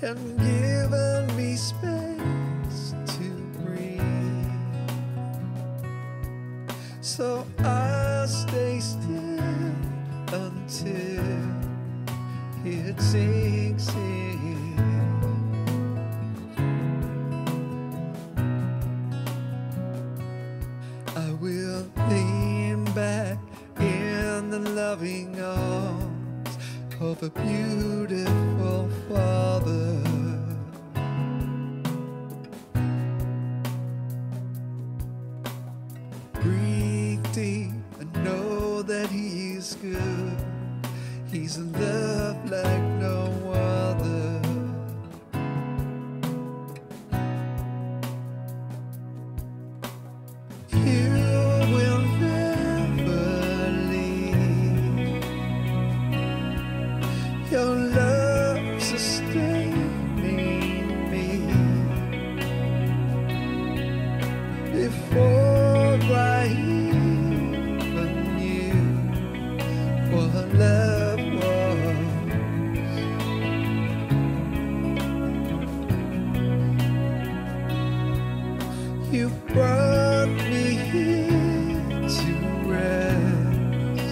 and given me space to breathe. So I stay still until it sinks in. I will lean back in the loving arms of a beautiful Father. Breathe deep and know that He's good. He's a love like no other. You will never leave. Your love sustaining me. Before I even knew what love was, you brought me here to rest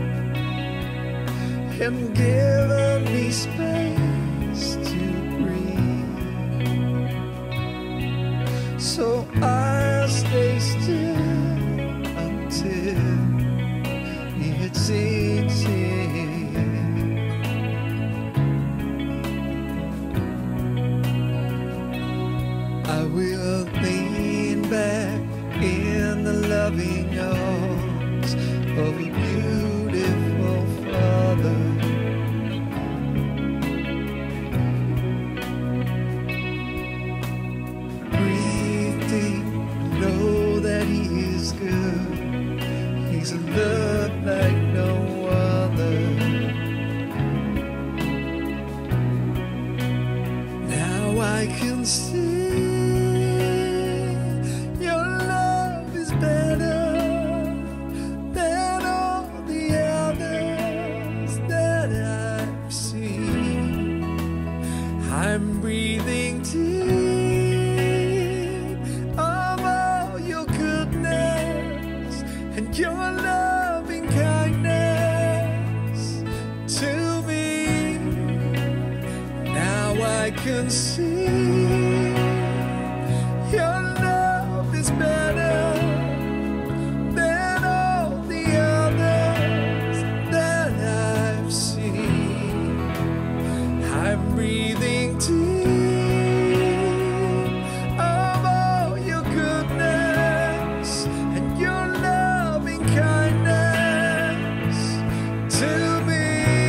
and given me space to breathe. So I stay still until it sinks in. I will lean back in the loving arms of a beautiful Father. Breathe deep, know that He is good. He's a love like no other. Now I can see your love is better than all the others that I've seen. I'm breathing deep of all your goodness and your loving kindness to me. Now I can see your love is better than all the others that I've seen. I'm breathing deep of all your goodness and your loving kindness to me.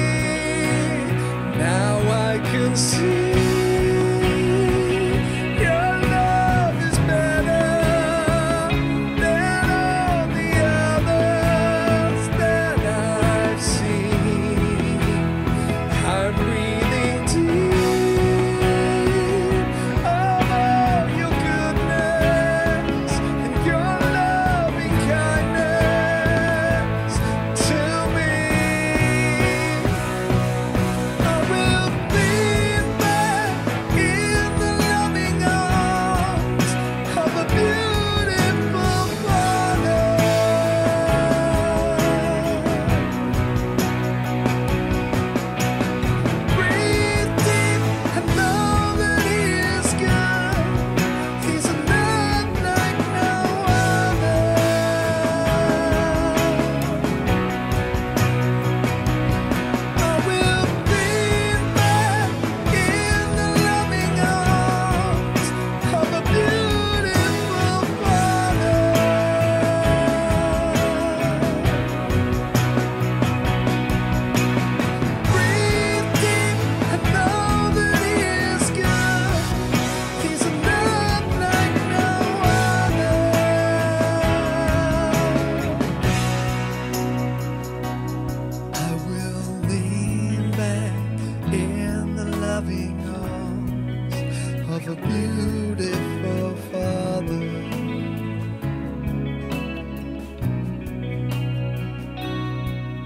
Now I can see your love is better than all the others that I've seen. I'm breathing deep of all your goodness and your loving kindness to me. I will lean back in the loving arms of a beautiful Father. Breathe deep and know that He is good. He's a love like no other. I will lean back in the loving arms of a beautiful Father. Breathe deep and know that He is good. He's a love like no other. I will lean back in the loving arms of a beautiful Father.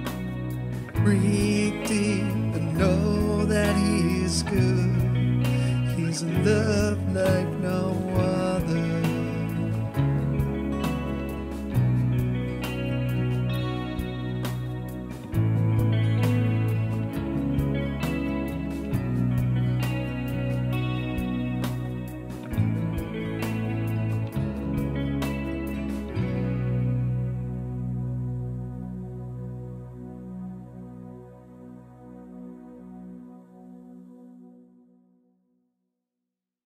Breathe deep and know that He is good. He's a love like